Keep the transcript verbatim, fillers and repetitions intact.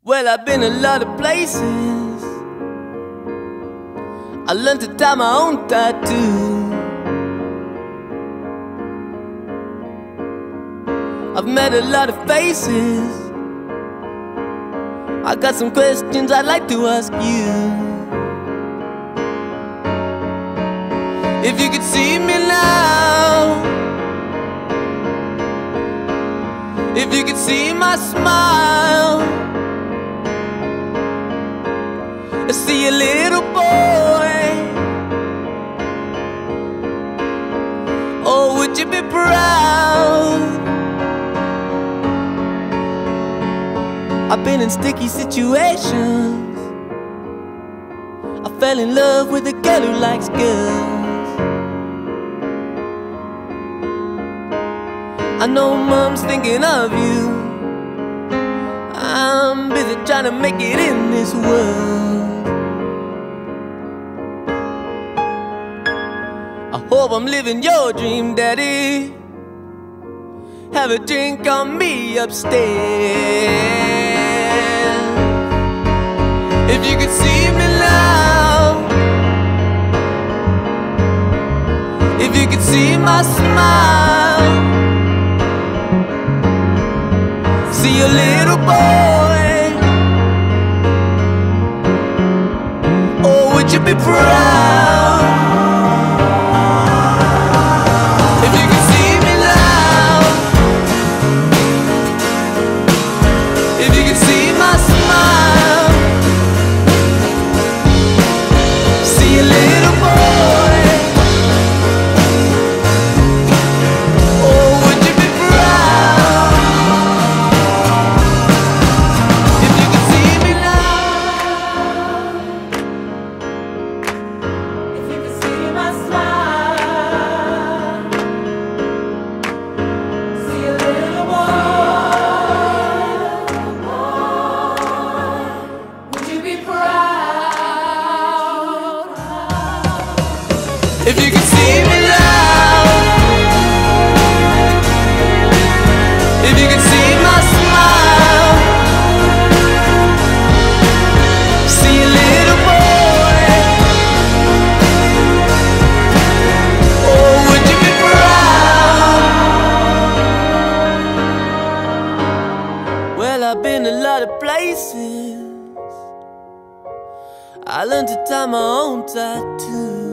Well, I've been a lot of places. I learned to tie my own tattoo. I've met a lot of faces. I got some questions I'd like to ask you. If you could see me now, if you could see my smile, I see a little boy. Oh, would you be proud? I've been in sticky situations. I fell in love with a girl who likes girls. I know mom's thinking of you. I'm busy trying to make it in this world. I hope I'm living your dream, Daddy. Have a drink on me upstairs. If you could see me now, if you could see my smile, see a little boy. Oh, would you be proud? If you could see me now, if you could see my smile, see a little boy. Oh, would you be proud? If you could see me now, if you could see my smile, see a little boy, would you be proud? If you could see me now, if you could see my smile, see a little boy. Oh, would you be proud? Well, I've been a lot of places. I learned to tie my own tattoo.